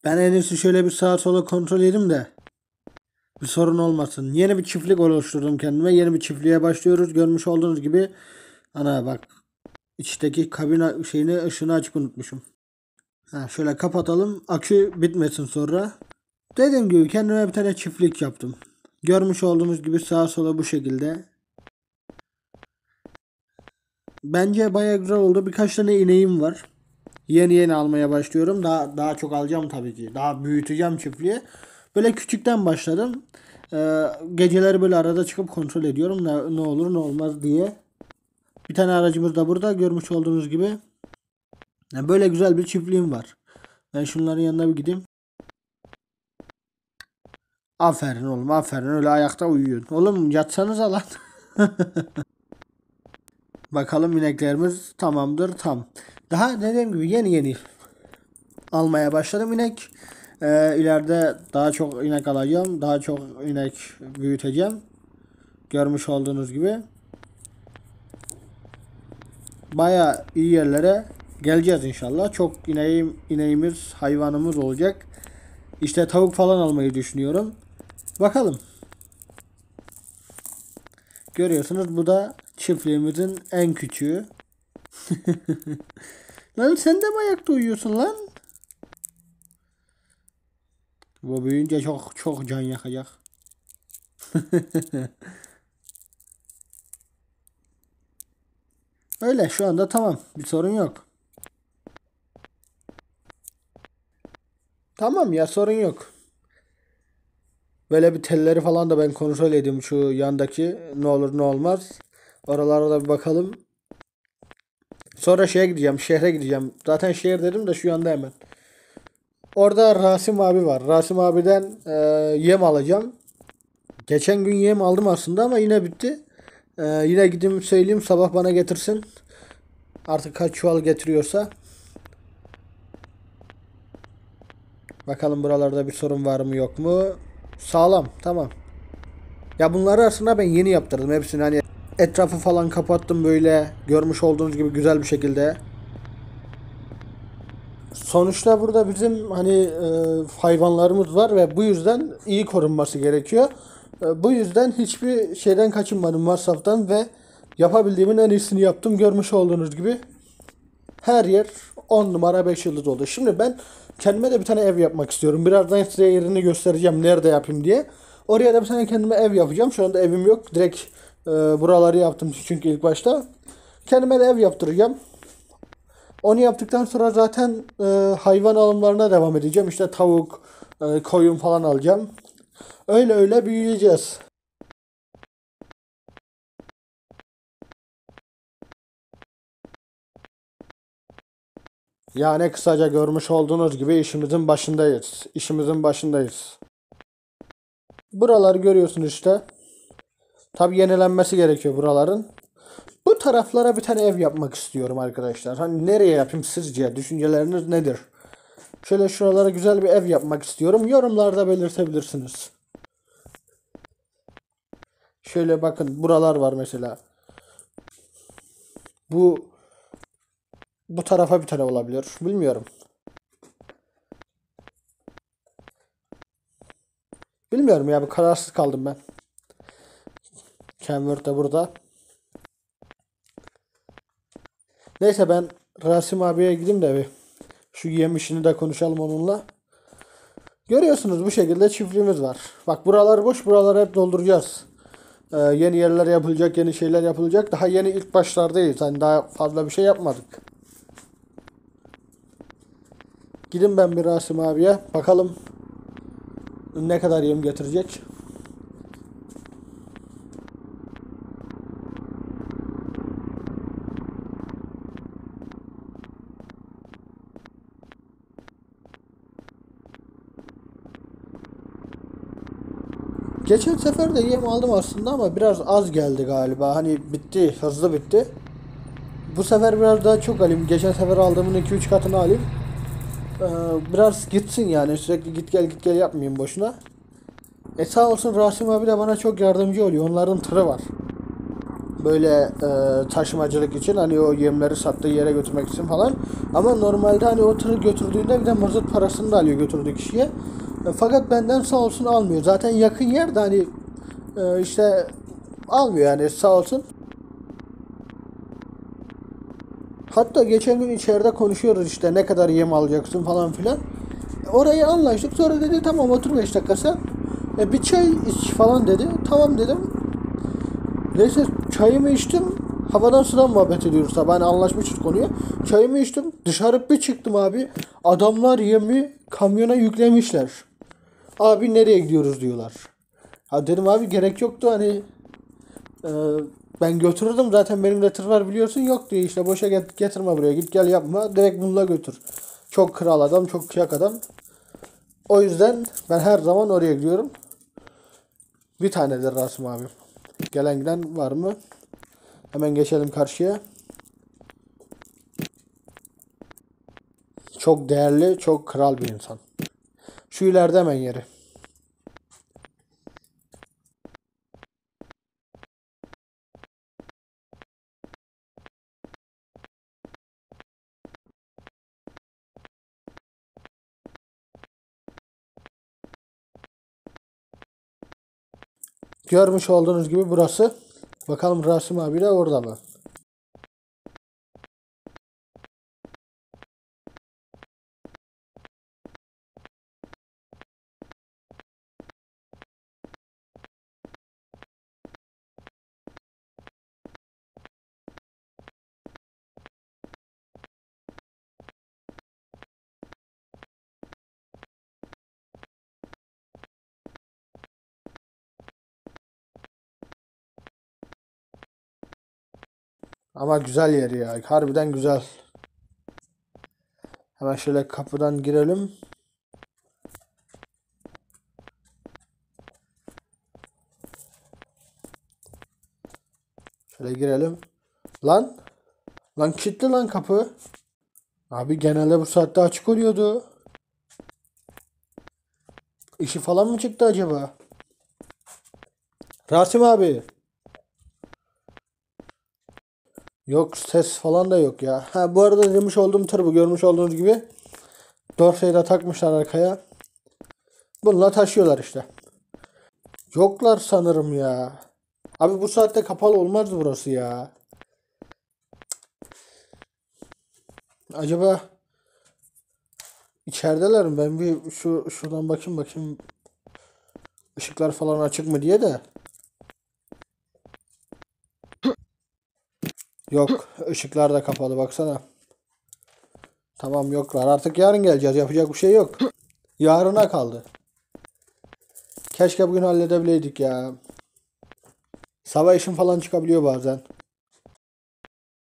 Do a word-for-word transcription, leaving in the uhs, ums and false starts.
Ben en iyisi şöyle bir sağa sola kontrol edeyim de bir sorun olmasın. Yeni bir çiftlik oluşturdum kendime. Yeni bir çiftliğe başlıyoruz. Görmüş olduğunuz gibi. Ana bak, içteki kabin şeyini, ışığını açık unutmuşum. Ha, şöyle kapatalım. Akü bitmesin sonra. Dediğim gibi kendime bir tane çiftlik yaptım. Görmüş olduğunuz gibi sağa sola bu şekilde. Bence bayağı güzel oldu. Birkaç tane ineğim var. Yeni yeni almaya başlıyorum. Daha daha çok alacağım tabii ki. Daha büyüteceğim çiftliği. Böyle küçükten başladım. Ee, geceleri böyle arada çıkıp kontrol ediyorum. Ne, ne olur ne olmaz diye. Bir tane aracımız da burada. Görmüş olduğunuz gibi. Yani böyle güzel bir çiftliğim var. Ben şunların yanına bir gideyim. Aferin oğlum, aferin. Öyle ayakta uyuyorsun. Oğlum yatsanıza lan. Bakalım, ineklerimiz tamamdır, tam. Daha dediğim gibi yeni yeni almaya başladım inek. Ee, ileride daha çok inek alacağım. Daha çok inek büyüteceğim. Görmüş olduğunuz gibi. Baya iyi yerlere geleceğiz inşallah. Çok ineğim, ineğimiz, hayvanımız olacak. İşte tavuk falan almayı düşünüyorum. Bakalım. Görüyorsunuz, bu da çiftliğimizin en küçüğü. Lan sen de mi ayakta uyuyorsun lan? Bu büyüyünce çok çok can yakacak. Öyle şu anda tamam. Bir sorun yok. Tamam ya, sorun yok. Böyle bir telleri falan da ben kontrol edeyim, şu yandaki ne olur ne olmaz. Oralara da bir bakalım. Sonra şeye gideceğim, şehre gideceğim. Zaten şehir dedim de şu yanda hemen. Orada Rasim abi var. Rasim abiden e, yem alacağım. Geçen gün yem aldım aslında ama yine bitti. E, yine gideyim söyleyeyim, sabah bana getirsin. Artık kaç çuval getiriyorsa. Bakalım buralarda bir sorun var mı yok mu? Sağlam, tamam. Ya bunları aslında ben yeni yaptırdım hepsini, hani etrafı falan kapattım böyle, görmüş olduğunuz gibi güzel bir şekilde. Sonuçta burada bizim hani e, hayvanlarımız var ve bu yüzden iyi korunması gerekiyor. E, bu yüzden hiçbir şeyden kaçınmadım, masraftan, ve yapabildiğimin en iyisini yaptım. Görmüş olduğunuz gibi her yer on numara beş yıldız oldu. Şimdi ben kendime de bir tane ev yapmak istiyorum. Birazdan size yerini göstereceğim, nerede yapayım diye. Oraya da bir tane kendime ev yapacağım. Şu anda evim yok. Direkt e, buraları yaptım çünkü ilk başta. Kendime de ev yaptıracağım. Onu yaptıktan sonra zaten e, hayvan alımlarına devam edeceğim. İşte tavuk, e, koyun falan alacağım. Öyle öyle büyüyeceğiz. Yani kısaca görmüş olduğunuz gibi işimizin başındayız. İşimizin başındayız. Buraları görüyorsunuz işte. Tabi yenilenmesi gerekiyor buraların. Bu taraflara bir tane ev yapmak istiyorum arkadaşlar. Hani nereye yapayım sizce? Düşünceleriniz nedir? Şöyle şuralara güzel bir ev yapmak istiyorum. Yorumlarda belirtebilirsiniz. Şöyle bakın, buralar var mesela. Bu bu tarafa bir tane olabilir. Bilmiyorum. Bilmiyorum ya, bir kararsız kaldım ben. Kenworth de burada. Neyse, ben Rasim abiye gideyim de bir şu yem işini de konuşalım onunla. Görüyorsunuz, bu şekilde çiftliğimiz var. Bak, buralar boş, buraları hep dolduracağız. Ee, yeni yerler yapılacak, yeni şeyler yapılacak. Daha yeni ilk başlardayız. Hani daha fazla bir şey yapmadık. Gidin ben bir Rasim abiye bakalım ne kadar yem getirecek. Geçen sefer de yem aldım aslında ama biraz az geldi galiba. Hani bitti, hızlı bitti. Bu sefer biraz daha çok alayım. Geçen sefer aldığımın iki üç katını alayım. Ee, biraz gitsin yani. Sürekli git gel git gel yapmayayım boşuna. E sağ olsun Rasim abi de bana çok yardımcı oluyor. Onların tırı var. Böyle e, taşımacılık için, hani o yemleri sattığı yere götürmek için falan. Ama normalde hani o tırı götürdüğünde bir de mazot parasını da alıyor götürdüğü kişiye. E, fakat benden sağ olsun almıyor. Zaten yakın yerde, hani e, işte almıyor yani, sağ olsun. Hatta geçen gün içeride konuşuyoruz, işte ne kadar yem alacaksın falan filan. Orayı anlaştık. Sonra dedi tamam otur beş dakika sen. E, bir çay iç falan dedi. Tamam dedim. Neyse çayımı içtim. Havadan sudan muhabbet ediyoruz tabi. Hani anlaşmışız konuyu. Çayımı içtim. Dışarı bir çıktım abi. Adamlar yemi kamyona yüklemişler. Abi nereye gidiyoruz diyorlar. Ha dedim abi gerek yoktu, hani e, ben götürürdüm zaten, benim de tır var biliyorsun. Yok diyor, işte boşa get- getirme buraya, git gel yapma, direkt bununla götür. Çok kral adam, çok kıyak adam. O yüzden ben her zaman oraya gidiyorum. Bir tanedir Rasim abi. Gelen giden var mı? Hemen geçelim karşıya. Çok değerli, çok kral bir insan. Şu ileride hemen yeri. Görmüş olduğunuz gibi burası. Bakalım Rasim abi de orada mı? Ama güzel yer ya. Harbiden güzel. Hemen şöyle kapıdan girelim. Şöyle girelim. Lan. Lan kilitli lan kapı. Abi genelde bu saatte açık oluyordu. İşi falan mı çıktı acaba? Rasim abi. Yok ses falan da yok ya. Ha bu arada demiş olduğum tır bu. Görmüş olduğunuz gibi. Dorseyi de takmışlar arkaya. Bununla taşıyorlar işte. Yoklar sanırım ya. Abi bu saatte kapalı olmazdı burası ya. Acaba içerideler mi? Ben bir şu şuradan bakayım bakayım. Işıklar falan açık mı diye de. Yok, ışıklar da kapalı baksana. Tamam yoklar. Artık yarın geleceğiz. Yapacak bir şey yok. Yarına kaldı. Keşke bugün halledebileydik ya. Sabah işim falan çıkabiliyor bazen.